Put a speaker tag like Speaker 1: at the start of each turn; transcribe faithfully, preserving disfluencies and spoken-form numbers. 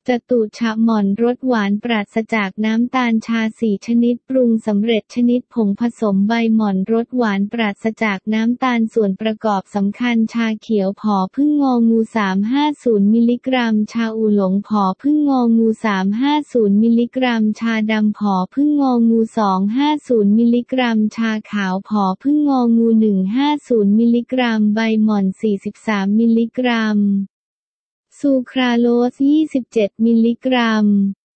Speaker 1: จตุฉะหม่อนรสหวานปราศจากน้ำตาลชาสี่ชนิดปรุงสำเร็จชนิดผงผสมใบหม่อนรสหวานปราศจากน้ำตาลส่วนประกอบสำคัญชาเขียวผอพึ่งงองูสามร้อยห้าสิบมิลลิกรัมชาอูหลงผอพึ่งงองูสามร้อยห้าสิบมิลลิกรัมชาดำผอพึ่งงองูสองร้อยห้าสิบมิลลิกรัมชาขาวผอพึ่งงองูหนึ่งร้อยห้าสิบมิลลิกรัมใบหม่อนสี่สิบสามมิลลิกรัมซูคราโลสยี่สิบเจ็ดมิลลิกรัม